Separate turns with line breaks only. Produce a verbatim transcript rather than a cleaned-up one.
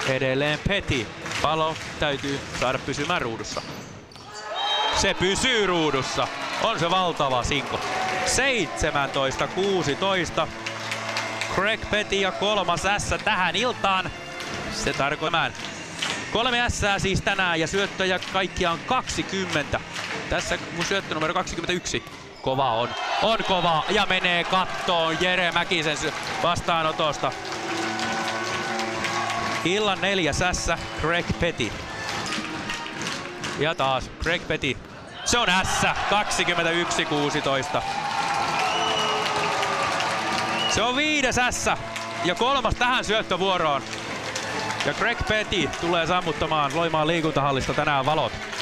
Edelleen Petty. Pallo täytyy saada pysymään ruudussa. Se pysyy ruudussa. On se valtava sinko. seitsemäntoista kuusitoista. Craig Petty ja kolmas S tähän iltaan. Se tarkoittaa kolme ässää siis tänään ja syöttöjä kaikkiaan kaksikymmentä. Tässä mun syöttö numero kaksikymmentäyksi. Kova on. On kova ja menee kattoon Jere Mäkisen vastaanotosta. Illan neljäs ässä Craig Petty. Ja taas Craig Petty. Se on ässä kaksikymmentäyksi kuusitoista. Se on viides ässä ja kolmas tähän syöttövuoroon. Ja Craig Petty tulee sammuttamaan Loimaan liikuntahallista tänään valot.